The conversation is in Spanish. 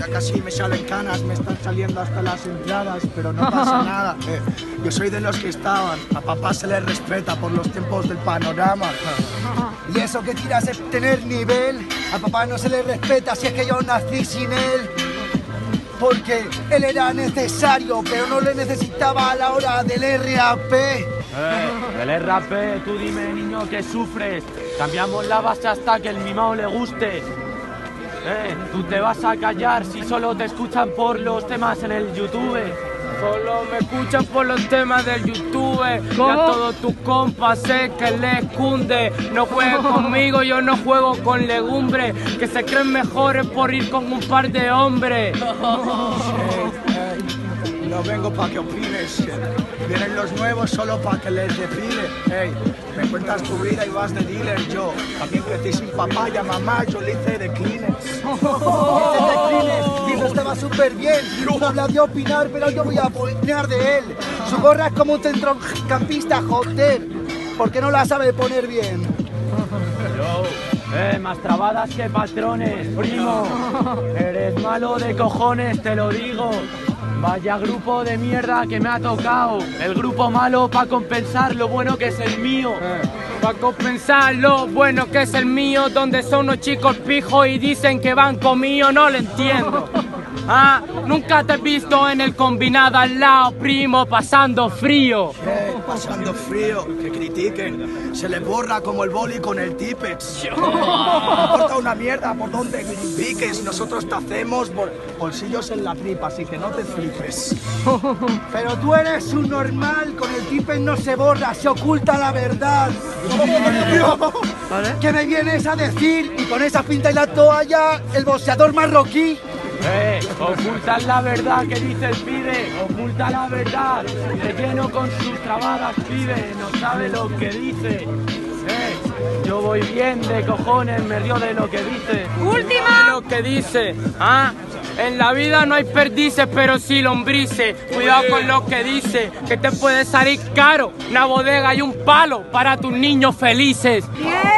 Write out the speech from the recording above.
Ya casi me salen canas, me están saliendo hasta las entradas, pero no pasa nada. Yo soy de los que estaban, a papá se le respeta por los tiempos del panorama. Y eso que tiras es tener nivel, a papá no se le respeta si es que yo nací sin él. Porque él era necesario, pero no le necesitaba a la hora del RAP. El RAP, tú dime, niño, que sufres. Cambiamos la base hasta que el mimao le guste. Tú te vas a callar si solo te escuchan por los temas en el YouTube. Solo me escuchan por los temas del YouTube. ¿Cómo? Ya todos tus compas sé que les cunde. No juegues conmigo, yo no juego con legumbres. Que se creen mejores por ir con un par de hombres. No vengo pa' que opines. Vienen los nuevos solo pa' que les defile. Hey, me cuentas tu vida y vas de dealer. Yo también crecí sin papá y a mamá, yo le hice de Kleenex. Y eso estaba súper bien. No habla de opinar, pero yo voy a opinar de él. Su gorra es como un centrocampista, joder. ¿Por qué no la sabe poner bien? Más trabadas que patrones, primo. Eres malo de cojones, te lo digo. Vaya grupo de mierda que me ha tocado. El grupo malo para compensar lo bueno que es el mío. Para compensar lo bueno que es el mío, donde son unos chicos pijos y dicen que van conmigo, no lo entiendo. Ah, nunca te he visto en el combinado al lado, primo, pasando frío. Pasando frío, que critiquen. Se les borra como el boli con el Tipex. Importa una mierda por donde piques. Nosotros te hacemos bolsillos en la tripa, así que no te flipes. Pero tú eres un normal, con el Tipex no se borra, se oculta la verdad. ¿Qué me vienes a decir? Y con esa pinta y la toalla, el boxeador marroquí. Oculta la verdad que dice el pibe, oculta la verdad. Relleno con sus trabadas, pibe, no sabe lo que dice. Yo voy bien de cojones, me río de lo que dice. ¡Última! Lo que dice, en la vida no hay perdices, pero sí lombrices. Cuidado con lo que dice, que te puede salir caro una bodega y un palo para tus niños felices. ¡Bien!